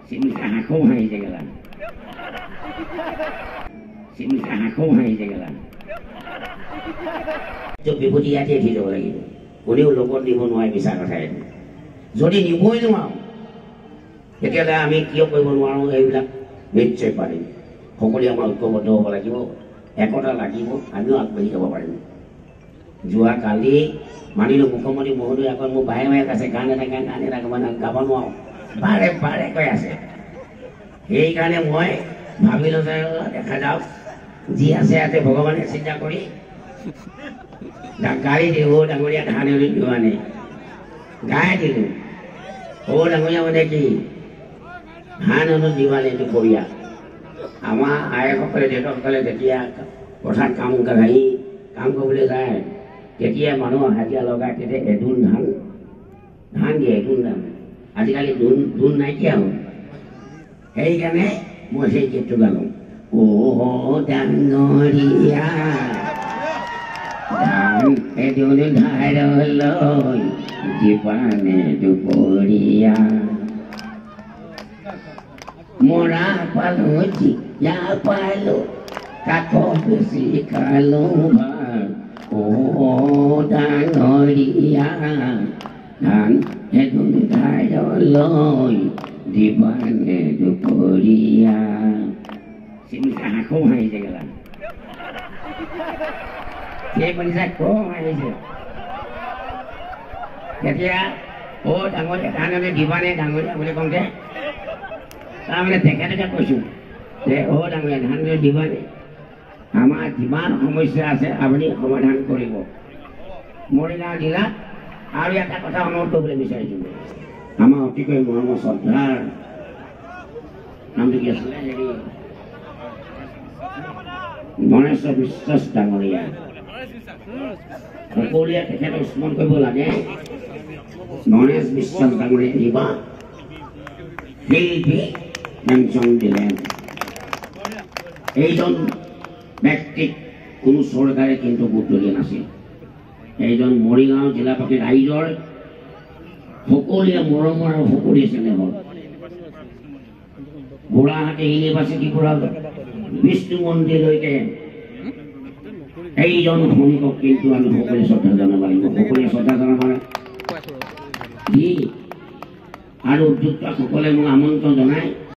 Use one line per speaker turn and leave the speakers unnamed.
Simika hako hai jagalan. Simika hako hai jagalan. Jok bibuti aja di luar lagi. Boleh ulokon di mana bisa kata itu. Jadi ni boleh tu mau. Jadi ada kami kiok boleh mana orang bilang mencet pada. Hongkong yang mau kau bodoh lagi bu. Ekor lagi bu. Anu aku bagi kau pada. Jua kali mani lu bukan mani mohon tu akan mau bayar bayar kasih kanan nak kemana kapan mau. Bare kau ya sih. Hei kanan mau. Bhabi lo saya dekha jauh. Jia saya tu Bhagawan sinja kori. Gari di ho dangulia dhane uli juane. Gaya di tu. Ho dangulia mana ki. Dhane uli juane tu korea. Ama ayah kau kalau dia pusat kamu kerjai kamu kau boleh saya. Jadi manu hati aloga kita edun dhan dia edun dhan. Adik kali dun naik ya. Hei kan masih gitu galong. Oh dangulia. Dan edun dharoloi jipane tu korea. Mora paluji ya palu kako besi kalumba. Oh dangulia. Dan edun dharoloi jipane tu korea. Simika hako hai jagalan. Dia bisa kau aja. Jadi ya, oh dangun ni di mana dangun boleh kong deh. Kami nak dekat kosu. Deh oh dangun di mana. Ama di mana kamu istirahat abadi kamu dangun koribo. Morina dila, hari akan kau tahu orang tu boleh bisa juga. Ama okey kau Muhammad Sardar. Nampak dia selain jadi. Mana sebisas dangulia. Aku lihat kita Usman kau bola ni, nones bisa tanggung riba, hidup mencong dilen. Ejon ব্যক্তি কোনো সরকারে কিন্তু গুরুত্ব দিয়া নাছিল। এইজন মৰিগাঁও জিলা পাতি ৰাইজৰ সকলোৱে মৰমৰ আৰু সকলোৱে চেনেহ হ'ল। গুৱাহাটী ইউনিভাৰ্চিটিৰ পৰা বিষ্ণু মন্দিৰলৈকে এইজন ভূমিকক কিন্তু আমি সকলোৱে শ্ৰদ্ধা জনাব লাগিব। সকলোৱে শ্ৰদ্ধা জনাব আৰু উদ্যোক্তাসকলে মোক আমন্ত্ৰণ জনায়।